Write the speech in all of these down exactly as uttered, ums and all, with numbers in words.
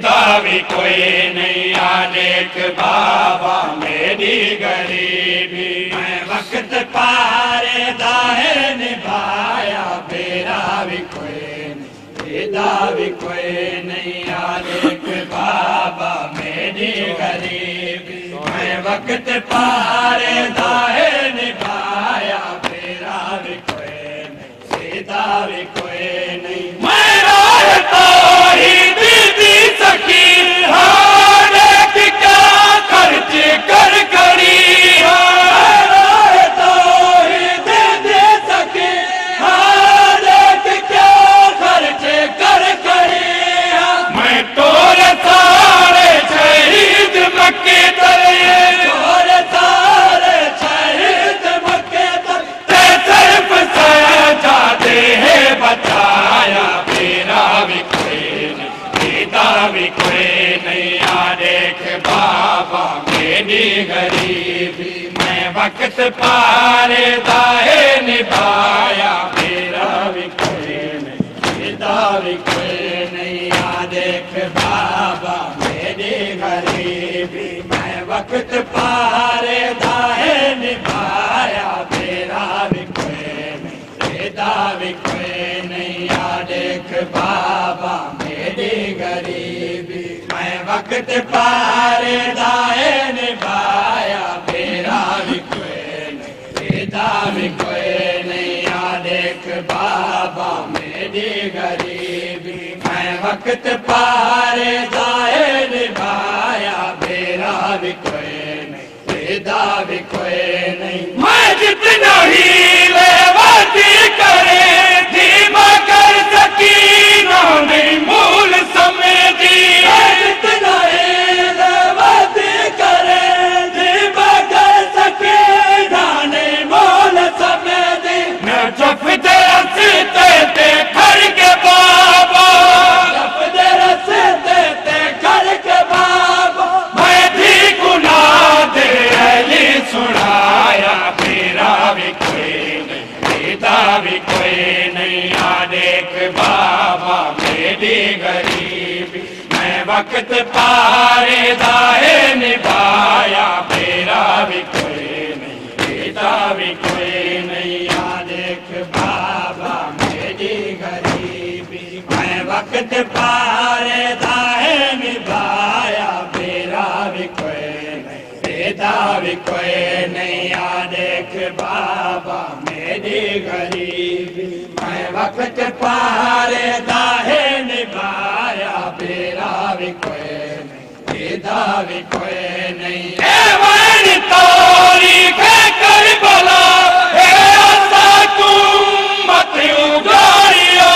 सीधा भी कोई नहीं आ देख बाबा मेरी गरीबी। मैं वक्त पारे दाहे निभाया मेरा भी कोई नहीं, सीधा भी कोई नहीं आ देख बाबा मेरी गरीबी। मैं वक्त पारे दाहे निभाया मेरा भी कोई नहीं, सीधा भी कोई नहीं। मैं रहता ही दीदी सखी हाँ देख क्या खर्च कर करी हाँ रहता ही दीदी सखी हाँ देख क्या खर्च कर करी हाँ। मैं तोरे सारे शहीद मक्के तले तोरे सारे शहीद मक्के तले सिर्फ सजाते हैं बचाया मेरा भी कोई नहीं, सीधा भी कोई नहीं आ देख बाबा मेरी गरीबी। मैं वक्त पारे दाहे निभाया मेरा भी कोई नहीं, सीधा भी कोई नहीं आ देख बाबा मेरी गरीबी। मैं वक्त पारे दाहे निभाया मेरा भी कोई नहीं, सीधा भी कोई नहीं आ देख बाबा मेरी गरीबी। मैं वक्त पारे दाहे निभाया मेरा भी कोई नहीं, सीधा भी कोई नहीं आ देख बाबा मेरी गरीबी। मैं वक्त पारे दाहे निभाया मेरा भी कोई नहीं, सीधा भी कोई नहीं। मैं जितना ही लेवाती करे धीमा कर सकी ना नहीं मूल समझी। जितना ही लेवाती करे धीमा कर सकी ना नहीं मूल समझी। मैं जब रस्ते ते खड़ के बाबा जब रस्ते ते खड़ के बाबा मैं भी गुनाह दे अली सुनाया मेरा भी कोई नहीं, सीधा भी कोई नहीं आ देख बाबा मेरी गरीबी। मैं वक्त पारे दाहे निभाया मेरा भी कोई नहीं, सीधा भी कोई नहीं आ देख बाबा मेरी गरीबी। मैं वक्त पारे दाहे निभाया मेरा भी कोई नहीं, सीधा भी कोई नहीं आ देख बाबा मेरी गरीबी। मैं वक्त पारे दाहे निभाया मेरा भी कोई नहीं, सीधा भी कोई नहीं। ए तारीख करबला ए आसा तुम मत उगारियो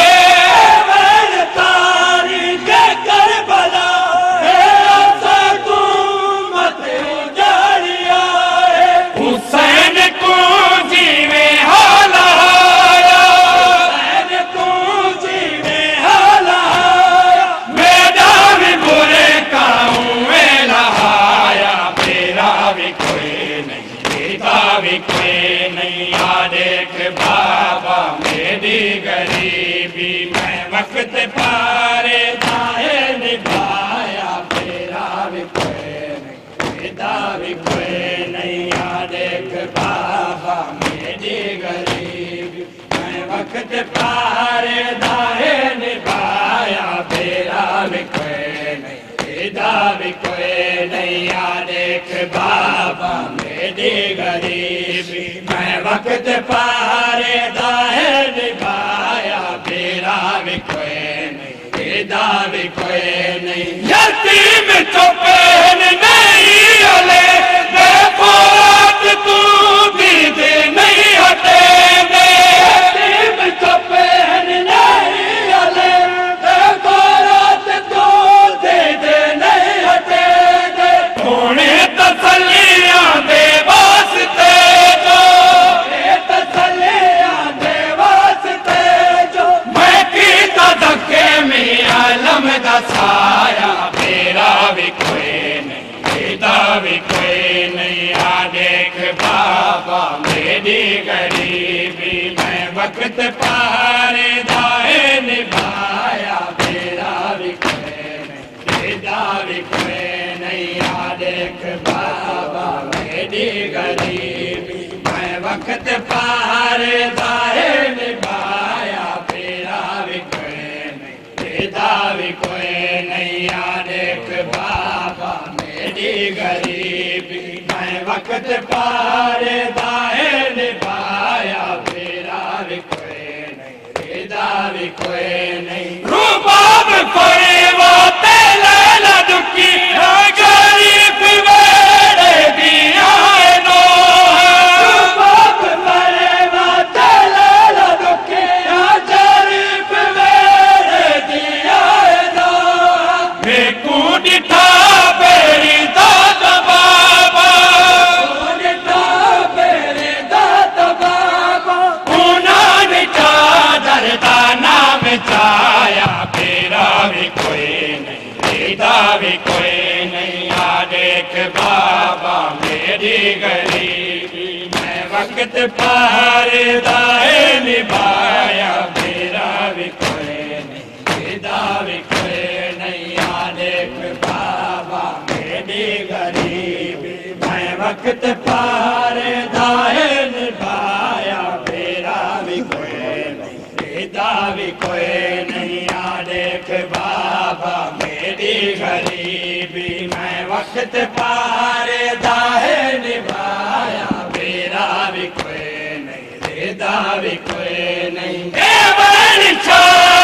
ए तारीख करबला ए आसा तुम मत उगारियो हुसैन को जीवे हालाया हुसैन को जीवे हालाया मेरा भी बुरे कामों में लहाया मेरा भी कोई नहीं, सीधा भी कोई नहीं आ देख बाबा मेरी गरीबी। मैं वक्त पारे दाहे निभाया मेरा भी कोई नहीं, सीधा भी कोई नहीं आ देख बाबा मेरी गरीबी। मैं वक्त पारे दाहे निभाया मेरा भी कोई नहीं, सीधा भी कोई नहीं आ देख बाबा मेरी गरीबी। मैं वक्त पारे दाहे निभाया मेरा भी कोई नहीं, सीधा भी कोई नहीं। यतीम तो पहन नहीं अले बेफौत तू दीद नहीं हटेंगे। यतीम तो पहन नहीं अले बेफौत तू दीद नहीं हटेंगे। थोड़े तसल्लियां दे वास्ते जो तसल्लियां दे वास्ते जो मैं कीता धक्के में आलम दसाया मेरा भी कोई नहीं, सीधा भी कोई नहीं आ देख बाबा मेरी गरीबी। मैं वक्त पारे दाहे निभाया मेरा भी कोई नहीं, रिदा भी कोई नहीं। आ देख बाबा मेरी गरीबी, मैं वक्त पार दाए निभाया, मेरा भी कोई नहीं, रिदा भी कोई नहीं। आ देख बाबा मेरी गरीबी, मैं वक्त पार दाए निभाया, मेरा भी कोई नहीं, रिदा भी कोई नहीं। रूबाब कोई वो तेला न दुखी, गरीब मेरे दिया नो। रूबाब कोई वो तेला न दुखी, गरीब मेरे दिया नो। मैं कूदिता बेरी दादा बाबा, कूदिता बेरी दादा बाबा, उन्होंने चादर दाना में चाया, मेरा भी कोई नहीं, रिदा भी कोई नहीं। आ देख बाबा मेरी गरीबी, मैं वक्त पार दाए निभाया, मेरा भी कोई नहीं, रिदा भी कोई नहीं। आ देख बाबा मेरी गरीबी, मैं वक्त पार दाए निभाया, मेरा भी कोई नहीं, रिदा भी कोई नहीं। आ देख बाबा मेरी गरीबी, मैं वक्त पार दाए निभाया, मेरा भी कोई नहीं, रिदा भी कोई नहीं।